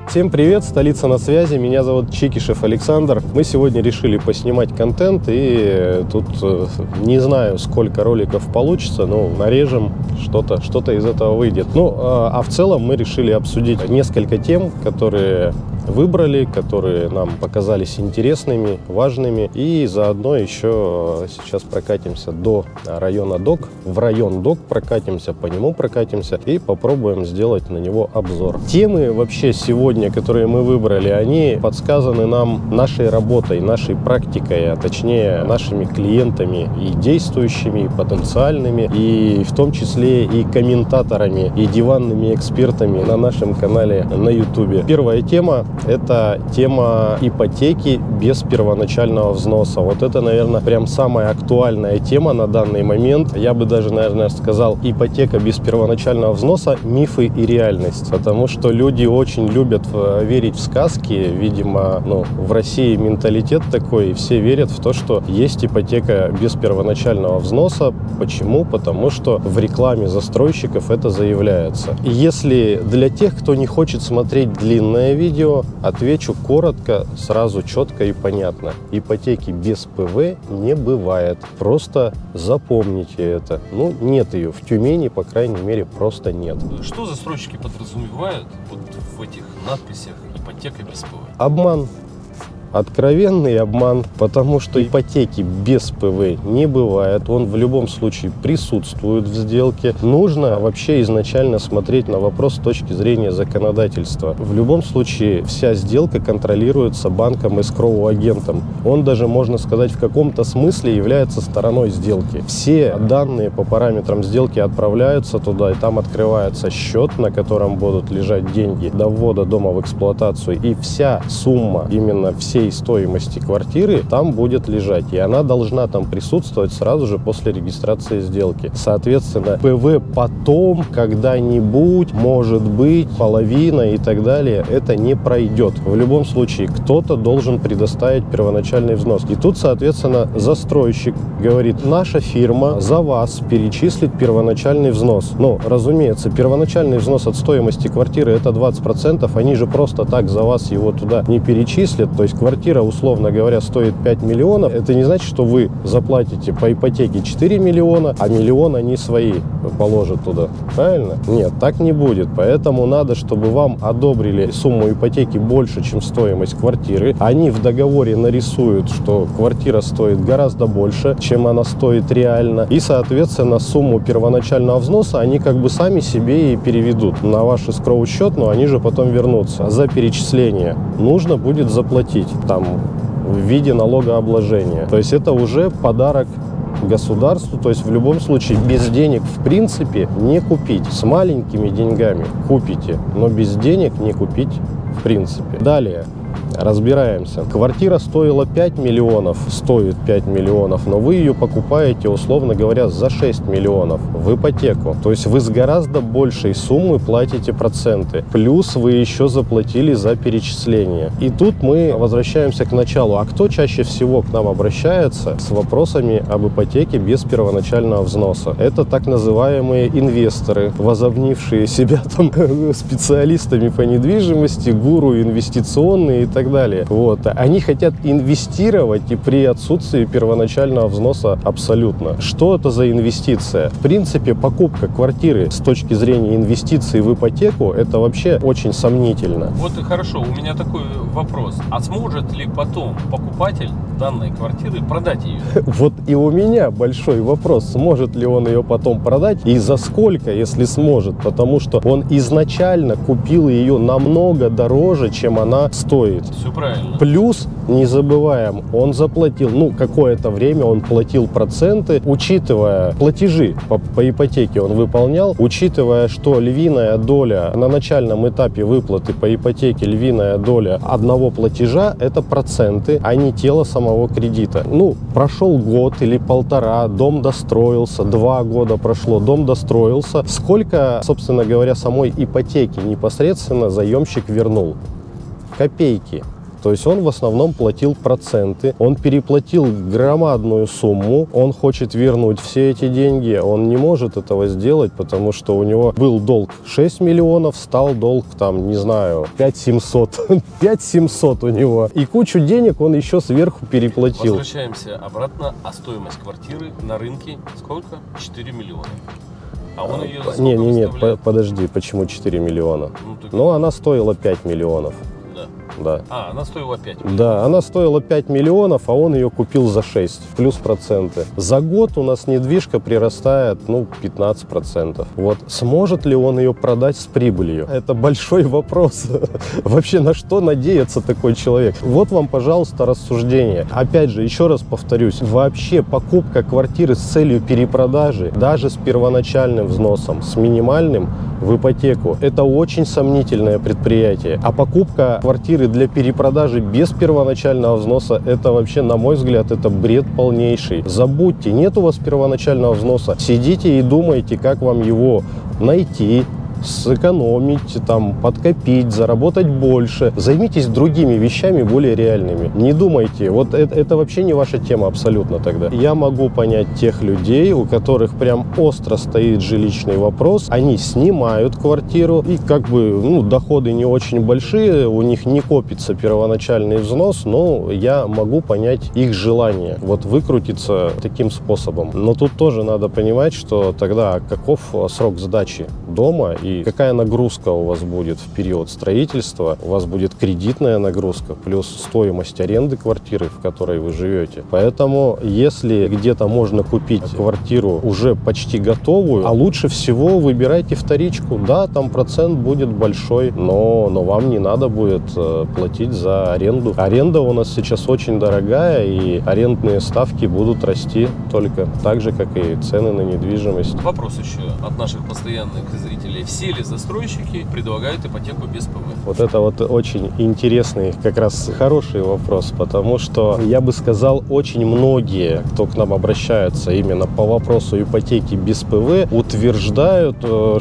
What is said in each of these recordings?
Всем привет, столица на связи, меня зовут Чикишев Александр. Мы сегодня решили поснимать контент, и тут не знаю, сколько роликов получится, но нарежем, что-то из этого выйдет. А в целом мы решили обсудить несколько тем, которые выбрали, которые нам показались интересными, важными, и заодно еще сейчас прокатимся до района Док, в район Док прокатимся, по нему прокатимся и попробуем сделать на него обзор. Темы вообще сегодня, которые мы выбрали, они подсказаны нам нашей работой, нашей практикой, а точнее нашими клиентами и действующими, и потенциальными, и в том числе и комментаторами, и диванными экспертами на нашем канале на YouTube. Первая тема — это тема ипотеки без первоначального взноса. Вот это, наверное, прям самая актуальная тема на данный момент. Я бы даже, наверное, сказал, ипотека без первоначального взноса, мифы и реальность. Потому что люди очень любят верить в сказки. Видимо, в России менталитет такой, и все верят в то, что есть ипотека без первоначального взноса. Почему? Потому что в рекламе застройщиков это заявляется. И если для тех, кто не хочет смотреть длинное видео, отвечу коротко, сразу, четко и понятно. Ипотеки без ПВ не бывает. Просто запомните это. Нет ее. В Тюмени, по крайней мере, просто нет. Что застройщики подразумевают вот в этих надписях «ипотека без ПВ»? Обман. Откровенный обман, потому что ипотеки без ПВ не бывает, он в любом случае присутствует в сделке. Нужно вообще изначально смотреть на вопрос с точки зрения законодательства. В любом случае вся сделка контролируется банком эскроу-агентом. Он даже, можно сказать, в каком-то смысле является стороной сделки. Все данные по параметрам сделки отправляются туда, и там открывается счет, на котором будут лежать деньги до ввода дома в эксплуатацию, и вся сумма, именно всей стоимости квартиры там будет лежать, и она должна там присутствовать сразу же после регистрации сделки. Соответственно, ПВ потом когда-нибудь, может быть, половина и так далее, это не пройдет. В любом случае, кто-то должен предоставить первоначальный взнос. И тут, соответственно, застройщик говорит: наша фирма за вас перечислит первоначальный взнос. Разумеется, первоначальный взнос от стоимости квартиры — это 20%, они же просто так за вас его туда не перечислят. То есть квартира, условно говоря, стоит 5 миллионов. Это не значит, что вы заплатите по ипотеке 4 миллиона, а миллион они свои положат туда. Правильно? Нет, так не будет. Поэтому надо, чтобы вам одобрили сумму ипотеки больше, чем стоимость квартиры. Они в договоре нарисуют, что квартира стоит гораздо больше, чем она стоит реально. И, соответственно, сумму первоначального взноса они как бы сами себе и переведут на ваш эскроу-счет, но они же потом вернутся. За перечисление нужно будет заплатить там в виде налогообложения. То есть это уже подарок государству. То есть в любом случае без денег в принципе не купить. С маленькими деньгами купите, но без денег не купить в принципе. Далее разбираемся. Квартира стоила 5 миллионов, стоит 5 миллионов, но вы ее покупаете, условно говоря, за 6 миллионов в ипотеку. То есть вы с гораздо большей суммы платите проценты. Плюс вы еще заплатили за перечисление. И тут мы возвращаемся к началу. А кто чаще всего к нам обращается с вопросами об ипотеке без первоначального взноса? Это так называемые инвесторы, возомнившие себя там специалистами по недвижимости, гуру инвестиционные и так далее. Они хотят инвестировать и при отсутствии первоначального взноса абсолютно. Что это за инвестиция? В принципе, покупка квартиры с точки зрения инвестиций в ипотеку — это вообще очень сомнительно. Вот и хорошо, у меня такой вопрос. А сможет ли потом покупатель данной квартиры продать ее? Вот и у меня большой вопрос. Сможет ли он ее потом продать и за сколько, если сможет? Потому что он изначально купил ее намного дороже, чем она стоит. Все правильно. Плюс, не забываем, он заплатил, какое-то время он платил проценты, учитывая платежи по ипотеке он выполнял, учитывая, что львиная доля на начальном этапе выплаты по ипотеке, львиная доля одного платежа — это проценты, а не тело самого кредита. Прошел год или полтора, дом достроился, 2 года прошло, дом достроился. Сколько, собственно говоря, самой ипотеки непосредственно заемщик вернул? Копейки. То есть он в основном платил проценты, он переплатил громадную сумму, он хочет вернуть все эти деньги, он не может этого сделать, потому что у него был долг 6 миллионов, стал долг там, не знаю, 5700. 5700 у него. И кучу денег он еще сверху переплатил. Возвращаемся обратно. А стоимость квартиры на рынке сколько? 4 миллиона. А он ее за сколько выставляет? Подожди, почему 4 миллиона? Ну, она стоила 5 миллионов. Да. А, она стоила 5 миллионов. Да, она стоила 5 миллионов, а он ее купил за 6, плюс проценты. За год у нас недвижка прирастает, 15%. Вот сможет ли он ее продать с прибылью? Это большой вопрос. Вообще, на что надеется такой человек? Вот вам, пожалуйста, рассуждение. Опять же, еще раз повторюсь, вообще покупка квартиры с целью перепродажи, даже с первоначальным взносом, с минимальным в ипотеку, это очень сомнительное предприятие. А покупка квартиры для перепродажи без первоначального взноса, это вообще, на мой взгляд, это бред полнейший. Забудьте, нет у вас первоначального взноса, сидите и думайте, как вам его найти, сэкономить, подкопить, заработать больше. Займитесь другими вещами, более реальными. Не думайте, вот это вообще не ваша тема абсолютно тогда. Я могу понять тех людей, у которых прям остро стоит жилищный вопрос. Они снимают квартиру и доходы не очень большие, у них не копится первоначальный взнос, но я могу понять их желание выкрутиться таким способом. Но тут тоже надо понимать, что тогда каков срок сдачи дома и какая нагрузка у вас будет в период строительства. У вас будет кредитная нагрузка плюс стоимость аренды квартиры, в которой вы живете. Поэтому, если где-то можно купить квартиру уже почти готовую, а лучше всего выбирайте вторичку. Да, там процент будет большой, но вам не надо будет платить за аренду. Аренда у нас сейчас очень дорогая, и арендные ставки будут расти только так же, как и цены на недвижимость. Вопрос еще от наших постоянных зрителей. Все ли застройщики предлагают ипотеку без ПВ? Вот это очень интересный, как раз хороший вопрос, потому что, я бы сказал, очень многие, кто к нам обращается именно по вопросу ипотеки без ПВ, утверждают,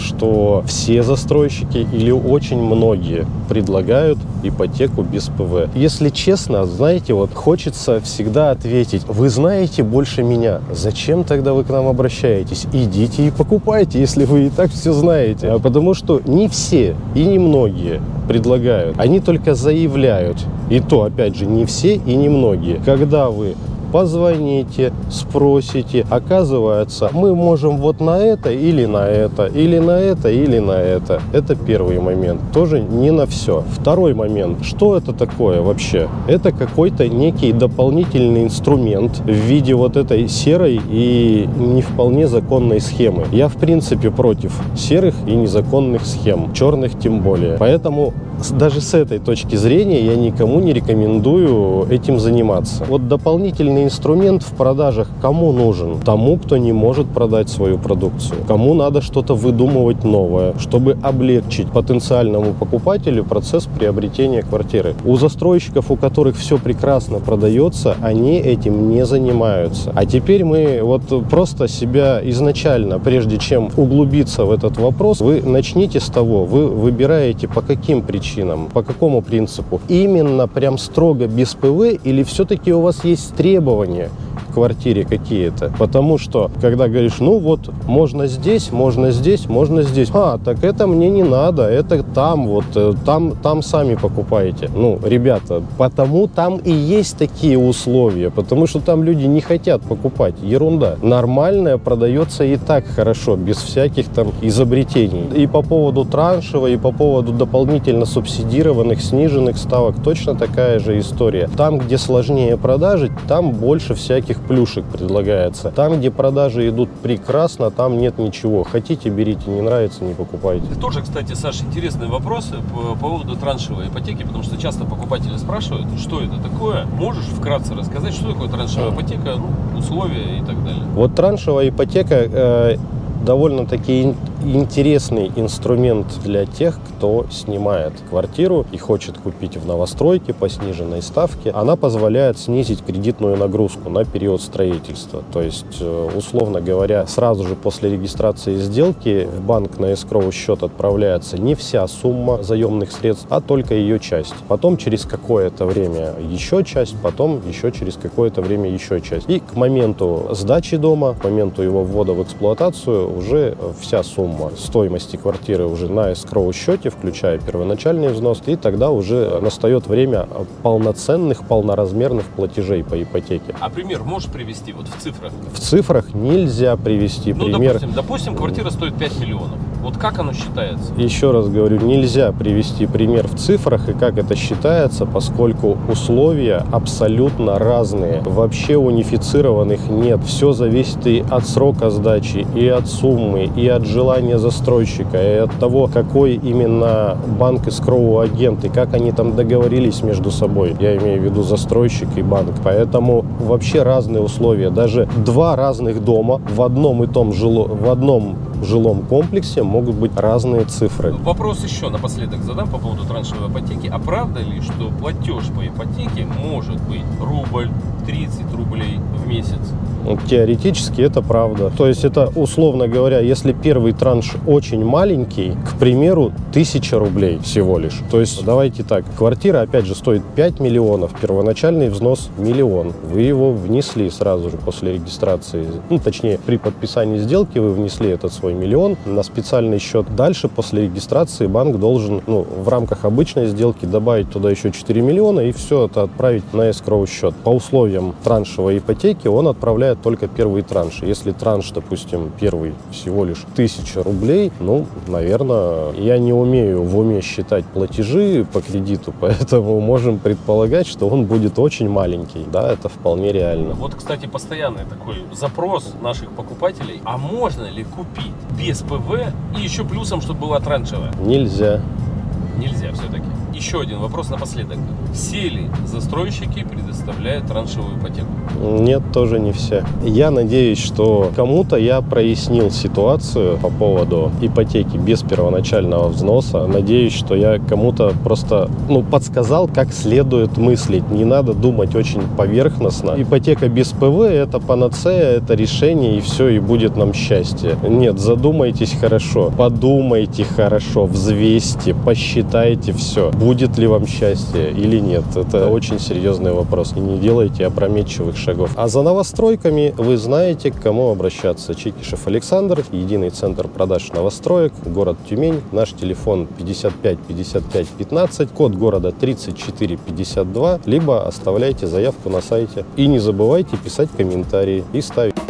что все застройщики или очень многие предлагают ипотеку без ПВ. Если честно, знаете, хочется всегда ответить: вы знаете больше меня, зачем тогда вы к нам обращаетесь? Идите и покупайте, если вы и так все знаете. Потому что не все и не многие предлагают, они только заявляют. И то, опять же, не все и не многие. Когда вы позвоните, спросите, оказывается, мы можем на это или на это, или на это, или на это. Это первый момент. Тоже не на все. Второй момент. Что это такое вообще? Это какой-то некий дополнительный инструмент в виде этой серой и не вполне законной схемы. Я, в принципе, против серых и незаконных схем. Черных тем более. Поэтому даже с этой точки зрения я никому не рекомендую этим заниматься. Дополнительный инструмент в продажах кому нужен? Тому, кто не может продать свою продукцию. Кому надо что-то выдумывать новое, чтобы облегчить потенциальному покупателю процесс приобретения квартиры. У застройщиков, у которых все прекрасно продается, они этим не занимаются. А теперь мы просто себя изначально, прежде чем углубиться в этот вопрос, вы начните с того, вы выбираете по каким причинам, по какому принципу. Именно прям строго без ПВ или все-таки у вас есть требования к квартире какие-то? Потому что, когда говоришь, можно здесь, можно здесь, можно здесь. Так это мне не надо, это там сами покупаете. Ребята, потому там и есть такие условия, потому что там люди не хотят покупать. Ерунда. Нормальное продается и так хорошо, без всяких изобретений. И по поводу траншевого, и по поводу дополнительно субсидированных, сниженных ставок точно такая же история. Там, где сложнее продажи, там больше всяких плюшек предлагается. Там, где продажи идут прекрасно, там нет ничего. Хотите, берите, не нравится, не покупайте. Тоже, кстати, Саша, интересные вопросы по поводу траншевой ипотеки, потому что часто покупатели спрашивают, что это такое. Можешь вкратце рассказать, что такое траншевая ипотека, условия и так далее? Траншевая ипотека довольно-таки интересный инструмент для тех, кто снимает квартиру и хочет купить в новостройке по сниженной ставке. Она позволяет снизить кредитную нагрузку на период строительства. То есть, условно говоря, сразу же после регистрации сделки в банк на эскроу счет отправляется не вся сумма заемных средств, а только ее часть. Потом через какое-то время еще часть, потом еще через какое-то время еще часть. И к моменту сдачи дома, к моменту его ввода в эксплуатацию уже вся сумма стоимости квартиры уже на эскроу счете, включая первоначальный взнос, и тогда уже настает время полноценных, полноразмерных платежей по ипотеке. А пример можешь привести вот в цифрах? В цифрах нельзя привести пример. Допустим, квартира стоит 5 миллионов. Вот как оно считается? Еще раз говорю, нельзя привести пример в цифрах и как это считается, поскольку условия абсолютно разные. Вообще унифицированных нет. Все зависит и от срока сдачи, и от суммы, и от желания застройщика, и от того, какой именно банк эскроу агент, и как они там договорились между собой. Я имею в виду застройщик и банк. Поэтому вообще разные условия. Даже два разных дома в одном и том жилом комплексе могут быть разные цифры. Вопрос еще напоследок задам по поводу траншевой ипотеки. А правда ли, что платеж по ипотеке может быть рубль, 30 рублей в месяц? Теоретически это правда. То есть это, условно говоря, если первый транш очень маленький, к примеру, 1000 рублей всего лишь. То есть давайте так, квартира опять же стоит 5 миллионов, первоначальный взнос 1 миллион. Вы его внесли сразу же после регистрации, точнее при подписании сделки вы внесли этот свой 1 миллион на специальный счет. Дальше после регистрации банк должен в рамках обычной сделки добавить туда еще 4 миллиона и все это отправить на эскроу счет. По условиям траншевой ипотеки он отправляет только первый транш. Если транш, допустим, первый всего лишь 1000 рублей, наверное, я не умею в уме считать платежи по кредиту, поэтому можем предполагать, что он будет очень маленький. Да, это вполне реально. Вот, кстати, постоянный такой запрос наших покупателей. А можно ли купить без ПВ и еще плюсом, чтобы была траншевая? Нельзя. Нельзя все-таки. Еще один вопрос напоследок. Все ли застройщики предоставляют траншевую ипотеку? Нет, тоже не все. Я надеюсь, что кому-то я прояснил ситуацию по поводу ипотеки без первоначального взноса. Надеюсь, что я кому-то просто подсказал, как следует мыслить. Не надо думать очень поверхностно. Ипотека без ПВ – это панацея, это решение, и все, и будет нам счастье. Нет, задумайтесь хорошо, подумайте хорошо, взвесьте, посчитайте все. Будет ли вам счастье или нет? Это очень серьезный вопрос. И не делайте опрометчивых шагов. А за новостройками вы знаете, к кому обращаться. Чикишев Александр, единый центр продаж новостроек, город Тюмень. Наш телефон 55 55 15, код города 34 52. Либо оставляйте заявку на сайте. И не забывайте писать комментарии и ставить.